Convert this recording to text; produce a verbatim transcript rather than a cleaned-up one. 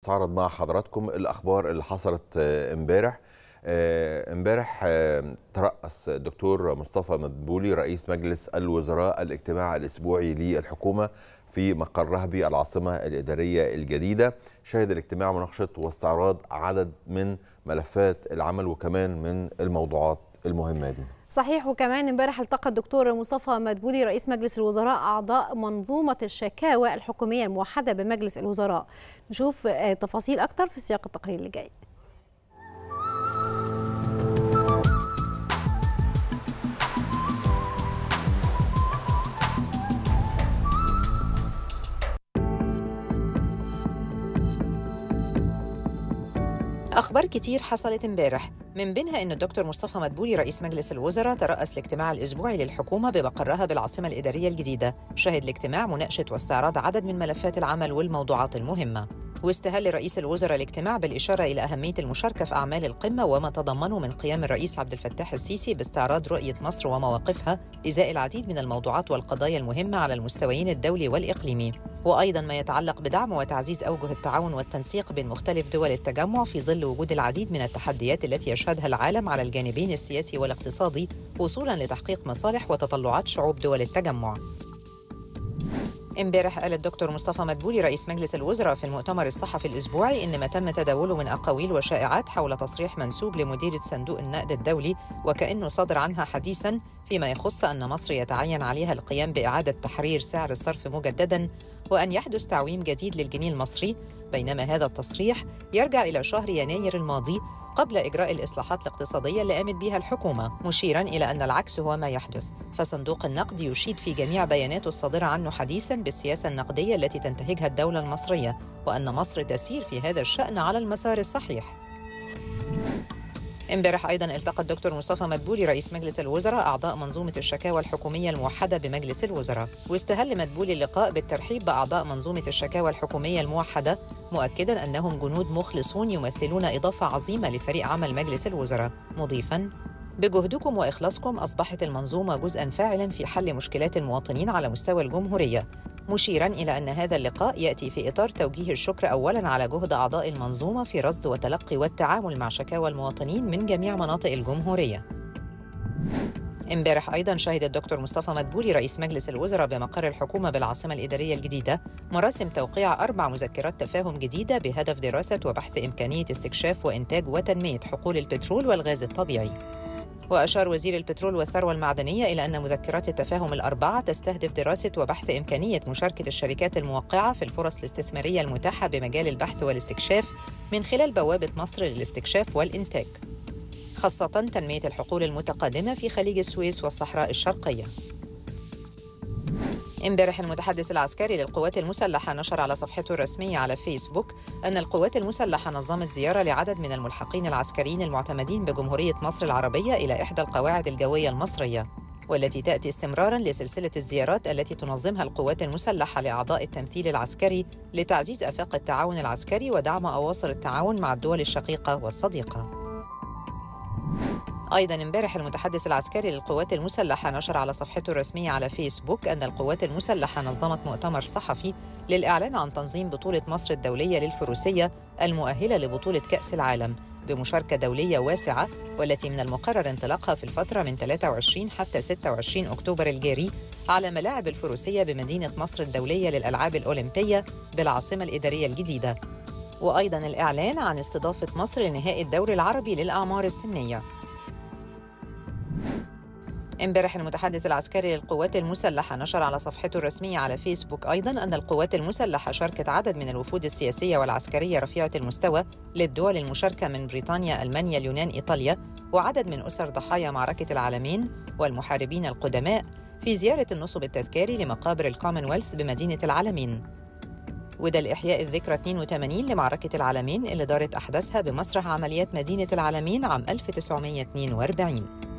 نستعرض مع حضراتكم الأخبار اللي حصلت امبارح. امبارح ترأس الدكتور مصطفى مدبولي رئيس مجلس الوزراء الاجتماع الأسبوعي للحكومة في مقرها بالعاصمة الإدارية الجديدة. شهد الاجتماع مناقشة واستعراض عدد من ملفات العمل وكمان من الموضوعات المهمة دي. صحيح. وكمان امبارح التقى الدكتور مصطفى مدبولي رئيس مجلس الوزراء أعضاء منظومة الشكاوى الحكومية الموحدة بمجلس الوزراء. نشوف تفاصيل أكتر في سياق التقرير اللي جاي. أخبار كتير حصلت امبارح، من بينها أن الدكتور مصطفى مدبولي رئيس مجلس الوزراء ترأس الاجتماع الأسبوعي للحكومة بمقرها بالعاصمة الإدارية الجديدة. شهد الاجتماع مناقشة واستعراض عدد من ملفات العمل والموضوعات المهمة. واستهل رئيس الوزراء الاجتماع بالإشارة إلى أهمية المشاركة في أعمال القمة وما تضمنه من قيام الرئيس عبد الفتاح السيسي باستعراض رؤية مصر ومواقفها إزاء العديد من الموضوعات والقضايا المهمة على المستويين الدولي والإقليمي، وأيضاً ما يتعلق بدعم وتعزيز أوجه التعاون والتنسيق بين مختلف دول التجمع في ظل وجود العديد من التحديات التي يشهدها العالم على الجانبين السياسي والاقتصادي وصولاً لتحقيق مصالح وتطلعات شعوب دول التجمع. امبارح قال الدكتور مصطفى مدبولي رئيس مجلس الوزراء في المؤتمر الصحفي الأسبوعي إن ما تم تداوله من أقاويل وشائعات حول تصريح منسوب لمديرة صندوق النقد الدولي وكأنه صدر عنها حديثاً فيما يخص أن مصر يتعين عليها القيام بإعادة تحرير سعر الصرف مجدداً وأن يحدث تعويم جديد للجنيه المصري، بينما هذا التصريح يرجع إلى شهر يناير الماضي قبل إجراء الإصلاحات الاقتصادية اللي قامت بها الحكومة، مشيراً إلى أن العكس هو ما يحدث. فصندوق النقد يشيد في جميع بياناته الصادرة عنه حديثاً بالسياسة النقدية التي تنتهجها الدولة المصرية وأن مصر تسير في هذا الشأن على المسار الصحيح. امبارح أيضاً التقى الدكتور مصطفى مدبولي رئيس مجلس الوزراء أعضاء منظومة الشكاوى الحكومية الموحدة بمجلس الوزراء. واستهل مدبولي اللقاء بالترحيب بأعضاء منظومة الشكاوى الحكومية الموحدة، مؤكداً أنهم جنود مخلصون يمثلون إضافة عظيمة لفريق عمل مجلس الوزراء، مضيفاً: بجهدكم وإخلاصكم أصبحت المنظومة جزءاً فاعلاً في حل مشكلات المواطنين على مستوى الجمهورية، مشيراً إلى أن هذا اللقاء يأتي في إطار توجيه الشكر أولاً على جهد أعضاء المنظومة في رصد وتلقي والتعامل مع شكاوى المواطنين من جميع مناطق الجمهورية. امبارح أيضاً شهد الدكتور مصطفى مدبولي رئيس مجلس الوزراء بمقر الحكومة بالعاصمة الإدارية الجديدة مراسم توقيع أربع مذكرات تفاهم جديدة بهدف دراسة وبحث إمكانية استكشاف وإنتاج وتنمية حقول البترول والغاز الطبيعي. وأشار وزير البترول والثروة المعدنية إلى أن مذكرات التفاهم الأربعة تستهدف دراسة وبحث إمكانية مشاركة الشركات الموقعة في الفرص الاستثمارية المتاحة بمجال البحث والاستكشاف من خلال بوابة مصر للاستكشاف والإنتاج، خاصة تنمية الحقول المتقدمة في خليج السويس والصحراء الشرقية. امبارح المتحدث العسكري للقوات المسلحة نشر على صفحته الرسمية على فيسبوك أن القوات المسلحة نظمت زيارة لعدد من الملحقين العسكريين المعتمدين بجمهورية مصر العربية إلى إحدى القواعد الجوية المصرية، والتي تأتي استمراراً لسلسلة الزيارات التي تنظمها القوات المسلحة لأعضاء التمثيل العسكري لتعزيز آفاق التعاون العسكري ودعم أواصر التعاون مع الدول الشقيقة والصديقة. أيضاً امبارح المتحدث العسكري للقوات المسلحة نشر على صفحته الرسمية على فيسبوك أن القوات المسلحة نظمت مؤتمر صحفي للإعلان عن تنظيم بطولة مصر الدولية للفروسية المؤهلة لبطولة كأس العالم بمشاركة دولية واسعة، والتي من المقرر انطلاقها في الفترة من ثلاثة وعشرين حتى ستة وعشرين أكتوبر الجاري على ملاعب الفروسية بمدينة مصر الدولية للألعاب الأولمبية بالعاصمة الإدارية الجديدة. وأيضاً الإعلان عن استضافة مصر لنهائي الدوري العربي للأعمار السنية. امبارح المتحدث العسكري للقوات المسلحة نشر على صفحته الرسمية على فيسبوك أيضاً أن القوات المسلحة شاركت عدد من الوفود السياسية والعسكرية رفيعة المستوى للدول المشاركة من بريطانيا، ألمانيا، اليونان، إيطاليا، وعدد من أسر ضحايا معركة العالمين والمحاربين القدماء في زيارة النصب التذكاري لمقابر الكومنولث بمدينة العالمين، وده لإحياء الذكرى اثنين وثمانين لمعركة العالمين اللي دارت أحداثها بمسرح عمليات مدينة العالمين عام ألف وتسعمائة واثنين وأربعين.